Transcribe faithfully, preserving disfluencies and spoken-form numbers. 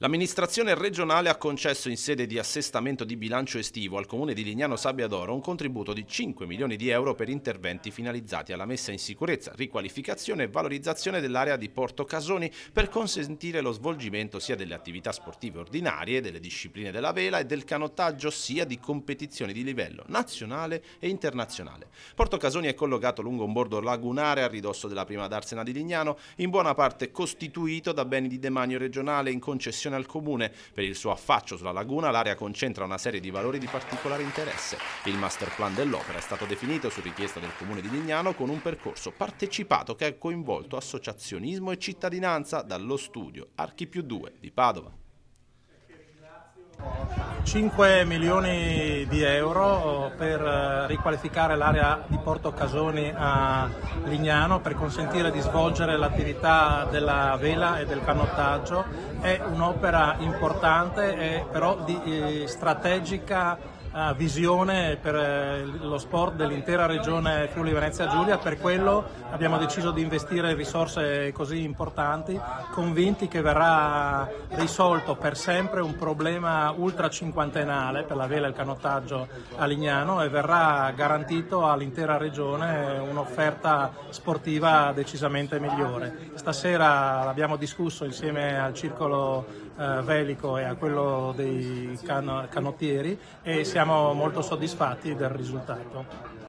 L'amministrazione regionale ha concesso in sede di assestamento di bilancio estivo al comune di Lignano Sabbiadoro un contributo di cinque milioni di euro per interventi finalizzati alla messa in sicurezza, riqualificazione e valorizzazione dell'area di Porto Casoni per consentire lo svolgimento sia delle attività sportive ordinarie, delle discipline della vela e del canottaggio, sia di competizioni di livello nazionale e internazionale. Porto Casoni è collocato lungo un bordo lagunare a ridosso della prima darsena di Lignano, in buona parte costituito da beni di demanio regionale in concessione al comune. Per il suo affaccio sulla laguna l'area concentra una serie di valori di particolare interesse. Il master plan dell'opera è stato definito su richiesta del comune di Lignano con un percorso partecipato che ha coinvolto associazionismo e cittadinanza, dallo studio Archi più due di Padova. cinque milioni di euro per riqualificare l'area di Porto Casoni a Lignano per consentire di svolgere l'attività della vela e del canottaggio. È un'opera importante e però di eh, strategica Uh, visione per eh, lo sport dell'intera regione Friuli Venezia Giulia. Per quello abbiamo deciso di investire risorse così importanti, convinti che verrà risolto per sempre un problema ultra cinquantennale per la vela e il canottaggio a Lignano e verrà garantito all'intera regione un'offerta sportiva decisamente migliore. Stasera l'abbiamo discusso insieme al circolo eh, velico e a quello dei can- canottieri e siamo molto soddisfatti del risultato.